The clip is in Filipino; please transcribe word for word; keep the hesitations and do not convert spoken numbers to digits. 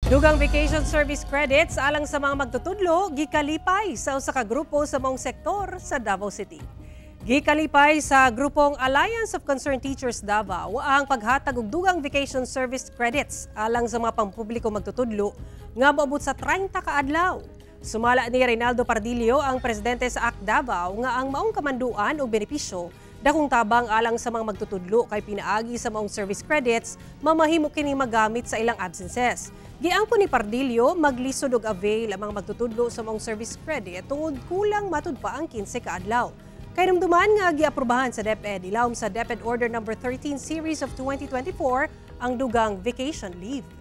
Dugang vacation service credits alang sa mga magtutudlo gikalipay sa usa ka grupo sa maong sektor sa Davao City. Gikalipay sa grupong Alliance of Concerned Teachers Davao ang paghatag og dugang vacation service credits alang sa mga pampubliko magtutudlo nga moabot sa thirty ka adlaw. Sumala ni Reynaldo Pardillo, ang presidente sa A C Davao, nga ang maong kamanduan o benepisyo dakong tabang alang sa mga magtutudlo kay pinaagi sa maong service credits mamahimo kini magamit sa ilang absences. Giangko ni Pardillo, maglisod og avail ang mga magtutudlo sa maong service credit tungod kulang matud pa ang fifteen ka adlaw. Kay namduman nga giaprobahan sa DepEd ilawom sa DepEd Order number thirteen Series of twenty twenty-four ang dugang vacation leave.